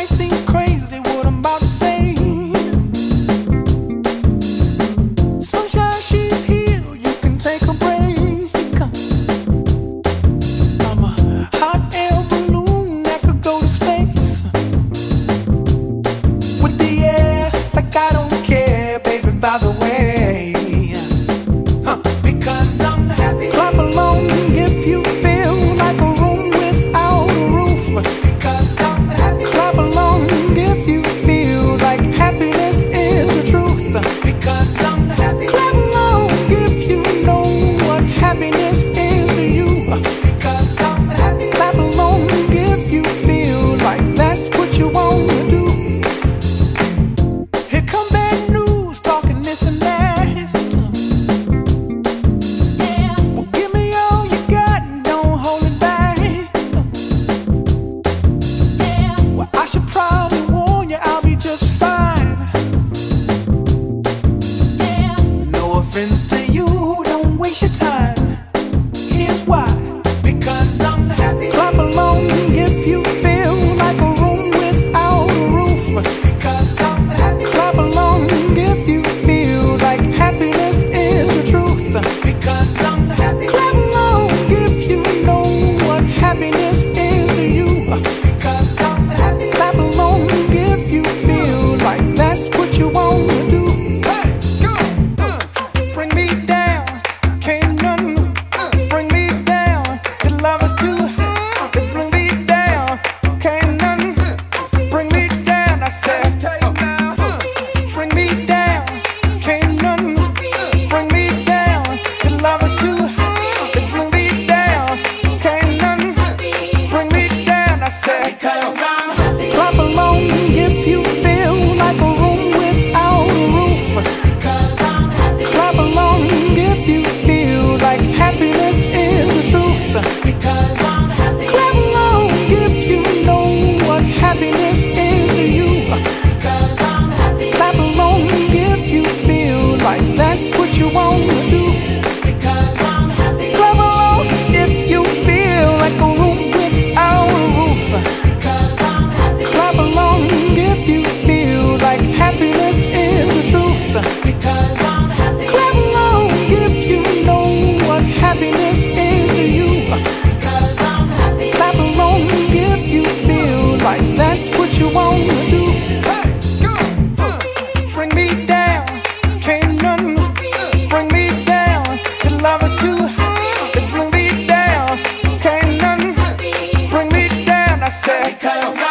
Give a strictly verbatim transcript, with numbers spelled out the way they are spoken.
might seem crazy what I'm about to say. Sunshine, she's here, you can take a break. I'm a hot air balloon that could go to space with the air, like I don't care, baby, by the way. Huh. Because I'm happy. Clap along if you feel like a room without a roof. Because I'm happy. Clap along if you feel like happiness is the truth. Because I'm happy. Clap along if you know what happiness is to you. Because I'm happy. Clap along if you feel like that's what you want to do. Here come bad news, talking this and that. Well, give me all you got and don't hold it back. Well, I should probably warn you, I'll be just fine. No offense to you, don't waste your time. Here's why. Because I'm happy. Clap along if you feel like a room without a roof. Because I'm happy. Clap along if you feel like happiness is the truth. Because I'm happy. Clap along if you know what happiness is to you. Because I'm happy. Clap along if you feel like that's what you want to do. Hey, go, uh, bring me down, can't none bring me down. The love is too high. Bring me down, can't none bring me down. I said, uh, bring me down, can't none bring me down. The love is too high. Bring me down, can't none bring me down. I said, because I'm happy. Clap along if you feel like a room without a roof. Because I'm happy. Clap along if you feel like happiness is the truth. Because I'm happy. Clap along if you know what happiness is to you. Because I'm happy. Clap along if you feel like that's what you want to do. Because I'm happy. Clap along if you feel like a room without a roof. Because I'm happy. Clap along if you feel like happiness is the truth. Because I'm happy. Clap along if you know what happiness is to you. Because I'm happy. Clap along if you feel like that's what you want to do. Hey, go, uh, bring me down, can't none bring me down. The love is too high. Bring me down, can't none bring me down. I said, because